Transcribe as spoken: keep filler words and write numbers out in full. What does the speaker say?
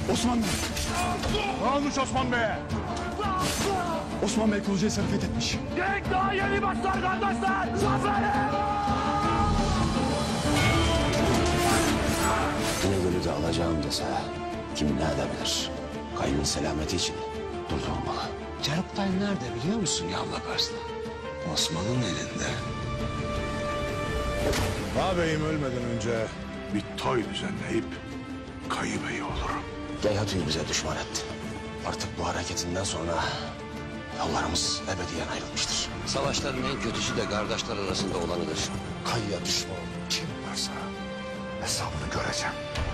Osman Bey. Ne olmuş Osman Bey'e? Osman Bey Kulucu'ya sarf etmiş. Genç daha yeni başlar kardeşler. Zafer'e! İnegöl'ü de alacağım dese kim ne edebilir? Kayının selameti için durdurulmalı. Ceruk'tan nerede biliyor musun Yavla Kars'ta? Osman'ın elinde. Ağabeyim ölmeden önce bir toy düzenleyip Kayı Bey olurum. Geyhatu'yu bize düşman etti. Artık bu hareketinden sonra yollarımız ebediyen ayrılmıştır. Savaşların en kötüsü de kardeşler arasında olanıdır. Kayı'ya düşman kim varsa hesabını göreceğim.